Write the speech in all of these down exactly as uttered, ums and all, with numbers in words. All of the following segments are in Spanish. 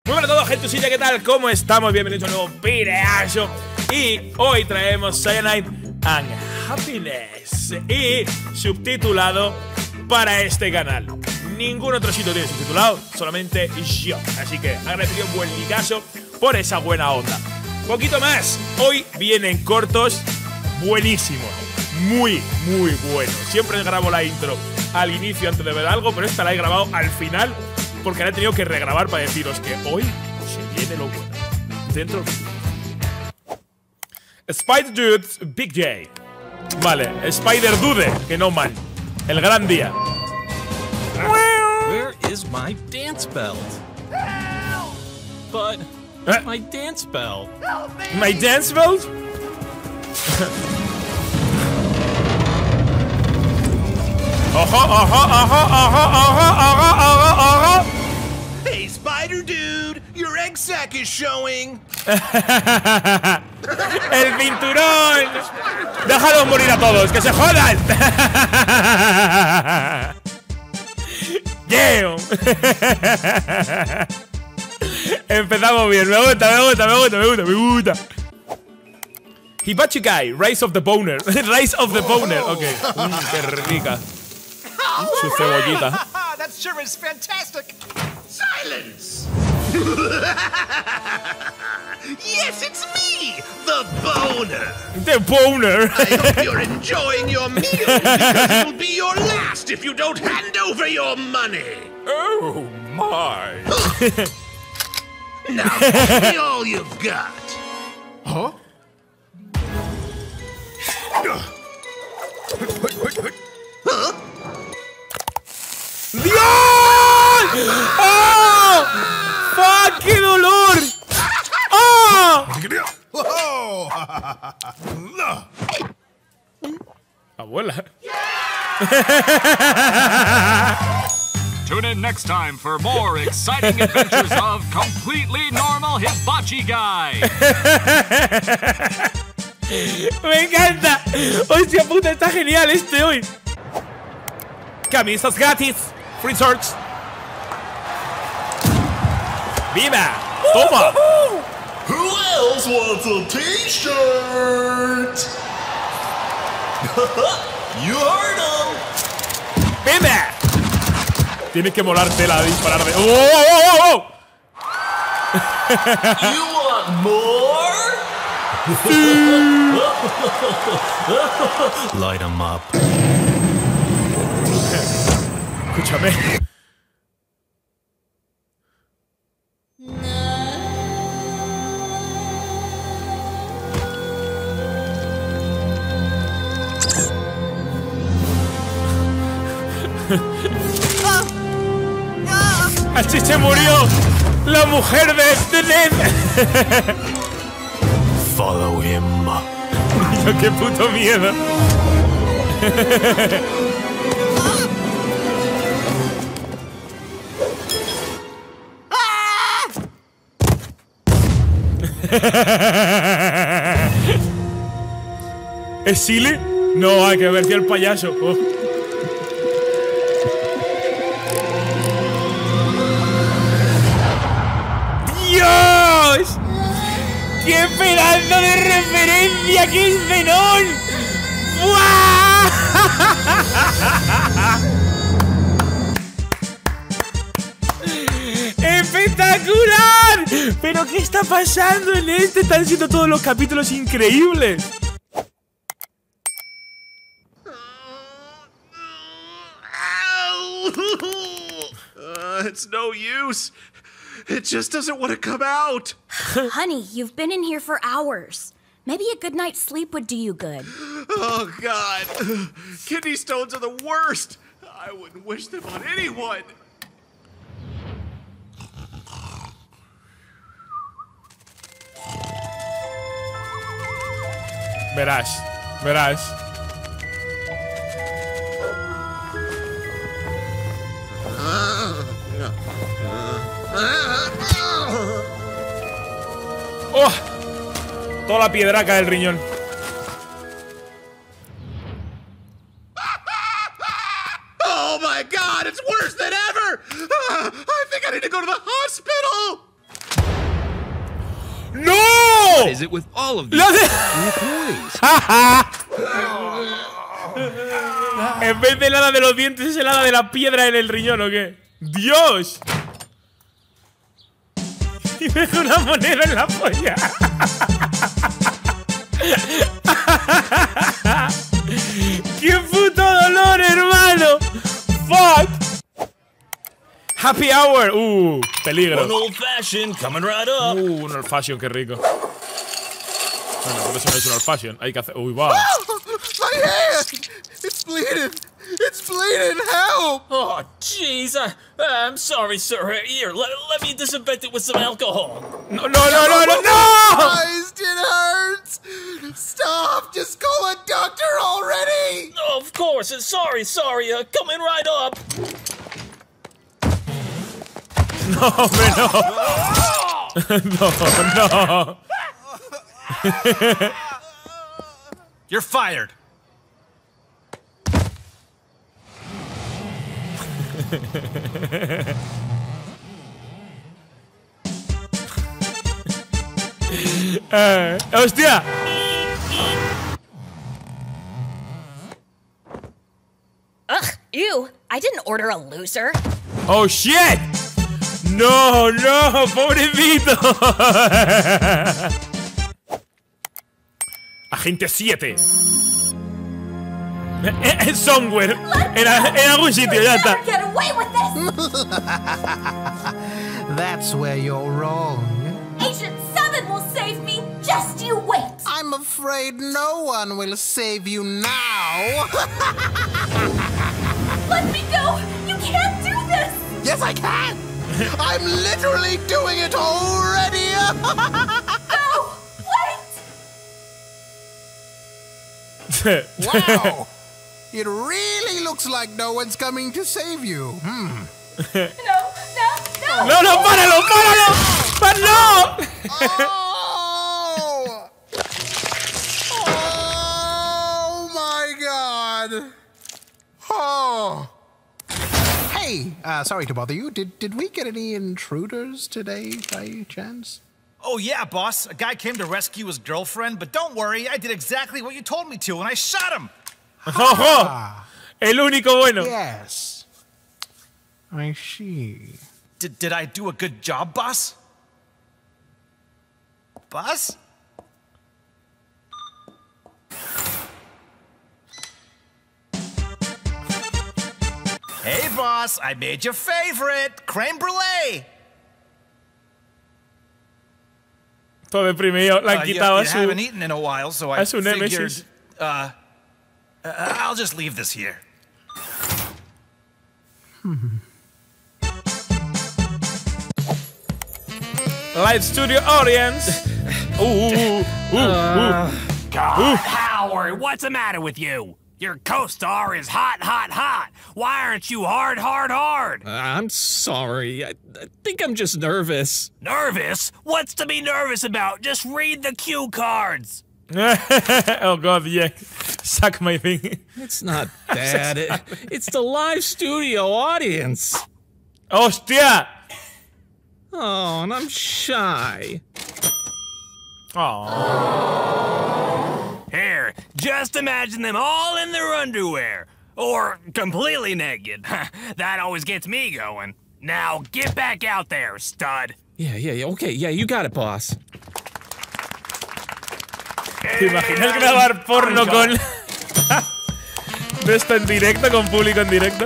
Muy buenas a todos, gentusilla, ¿qué tal? ¿Cómo estamos? Bienvenidos a un nuevo videazo. Y hoy traemos Cyanide and Happiness y subtitulado para este canal. Ningún otro sitio tiene subtitulado, solamente yo. Así que agradecido un buen ligazo por esa buena onda. Poquito más, hoy vienen cortos buenísimos. Muy, muy buenos. Siempre grabo la intro al inicio antes de ver algo, pero esta la he grabado al final porque la he tenido que regrabar para deciros que hoy se viene lo bueno. Dentro del vídeo. Spider Dudes Big J. Vale, Spider Dude, que no mal. El gran día. Where is my dance belt? But Eh? my dance belt. My dance belt? Ojo, ojo, ojo, ojo, ojo, ojo, ojo, ojo. Hey, Spider Dude, your egg sac is showing. El cinturón. Déjalos morir a todos, que se jodan. Yeah. Empezamos bien, me gusta, me gusta, me gusta, me gusta, me gusta. Hibachi Guy, Rise of the Boner. Rise of the Boner, ok. Mm, qué rica. Su cebollita. That sure is fantastic. Silence. Yes, it's me, the boner. The Boner. I hope you're enjoying your meal because it'll be your last if you don't hand over your money. Oh my. Now, tell me all you've got. Huh? Huh? ¡Dios! ¡Oh! ¡Fuck! ¡Qué dolor! ¡Oh! Abuela. Tune in next time for more exciting adventures of Completely Normal Hibachi Guy. Me encanta. Hostia puta, está genial este hoy. Camisas gratis. Free shirts. ¡Viva! ¡Toma! Who else wants a t-shirt? You heard him. ¡Viva! Tienes que molarte la disparar de. ¡Oh, oh, oh, oh! You want more? Light 'em up. Escúchame. Así se murió la mujer de este Ned. Follow him. Yo, qué puto miedo. ¿Es Silly? No, hay que ver si el payaso. Oh. ¡Dios! ¡Qué pedazo de referencia que es Venom! ¡Buah! ¡Espectacular! ¿Pero qué está pasando en este? Están siendo todos los capítulos increíbles. Uh, it's no use. It just doesn't want to come out. Honey, you've been in here for hours. Maybe a good night's sleep would do you good. Oh, God. Kidney stones are the worst. I wouldn't wish them on anyone. Verás, verás. ¡Oh! Toda la piedraca del riñón. Oh my God, it's worse than ever! Uh, I think I need to go to the hospital! What is it with all of these ¡Lo hace! boys? En vez de helada de los dientes, es helada de la piedra en el riñón, ¿o qué? ¡Dios! Y me deja una moneda en la polla. ¡Qué puto dolor, hermano! ¡Fuck! Happy hour. Uh, peligro. An old fashioned coming right up. Uh, un old fashion, qué rico. Bueno, por eso no es un old fashion. Hay que hacer. Uy, va. My hand! It's bleeding! It's bleeding! Help! Oh, jeez. I, I'm sorry, sir. Here, let, let me disinfect it with some alcohol. No, no, no, no, no, no! Christ, it hurts! Stop! Just call a doctor already! Oh, of course. Sorry, sorry. Uh, coming right up. No, hombre, no. No, no. You're fired. eh, ¡Hostia! Ugh, ew. I didn't order a loser. ¡Oh, shit! ¡No, no! ¡Pobrecito! Agente siete. Eh, somewhere. En, en algún sitio, ya está. Get away with this! That's where you're wrong. Agent seven will save me. Just you wait. I'm afraid no one will save you now. Let me go. You can't do this. Yes, I can. I'm literally doing it already. No, wait. Wow. It really looks like no one's coming to save you. Hmm. No, no, no. ¡No, no, páralo, páralo! ¡Páralo! Oh! Oh my God! Oh! Hey, uh, sorry to bother you. Did did we get any intruders today, by chance? Oh yeah, boss. A guy came to rescue his girlfriend, but don't worry, I did exactly what you told me to, and I shot him. ¡Ojo! El único bueno. Yes. I see. Did did I do a good job, boss? Boss? Hey, boss, I made your favorite, creme brulee. Todo deprimido. Le han Uh, you, quitado you a su... haven't eaten in a while, so I a su figured, némesis. uh, uh, I'll just leave this here. Live studio audience. Uh, uh, uh, uh. God, Howard, what's the matter with you? Your co-star is hot, hot, hot. Why aren't you hard, hard, hard? Uh, I'm sorry. I, I think I'm just nervous. Nervous? What's to be nervous about? Just read the cue cards. Oh god, yeah. Suck my thing. It's not that. it, it's the live studio audience. ¡Hostia! Oh, and I'm shy. Oh. Here, just imagine them all in their underwear. Or completely naked. That always gets me going. Now, get back out there, stud. Yeah, yeah, yeah. Okay, yeah, you got it, boss. ¿Te imaginas grabar porno con... de esto en directo, con público en directo?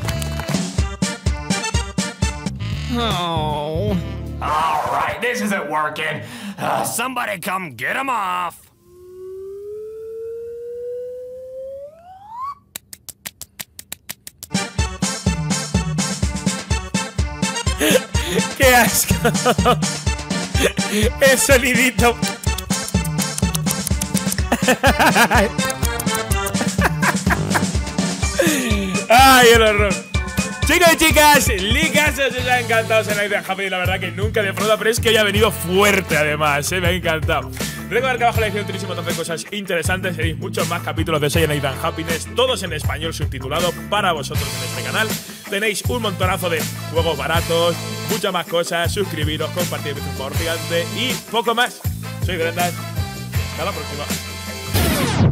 Oh. All right, this isn't working. Uh, somebody come get him off. ¡Qué asco! El sonidito. ¡Ay, el horror! Chicos y chicas, ligas, os ha encantado Sayan Night and Happy. La verdad que nunca defrauda, pero es que hoy ha venido fuerte además, ¿eh? Me ha encantado. Recordad que abajo en la descripción tenéis un montón de cosas interesantes. Tenéis muchos más capítulos de Sayan Night and Happiness, todos en español subtitulado para vosotros en este canal. Tenéis un montonazo de juegos baratos, muchas más cosas. Suscribiros, compartir, un favor gigante y poco más. Soy Brendan. Hasta la próxima.